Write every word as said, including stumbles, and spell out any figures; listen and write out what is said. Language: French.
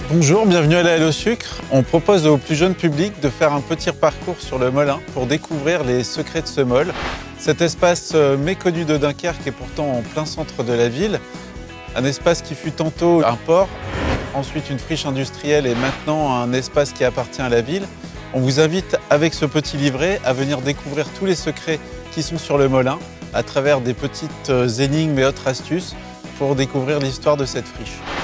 Bonjour, bienvenue à la Halle au Sucre. On propose au plus jeune public de faire un petit parcours sur le Molin pour découvrir les secrets de ce mol. Cet espace méconnu de Dunkerque est pourtant en plein centre de la ville. Un espace qui fut tantôt un port, ensuite une friche industrielle et maintenant un espace qui appartient à la ville. On vous invite avec ce petit livret à venir découvrir tous les secrets qui sont sur le Molin à travers des petites énigmes et autres astuces pour découvrir l'histoire de cette friche.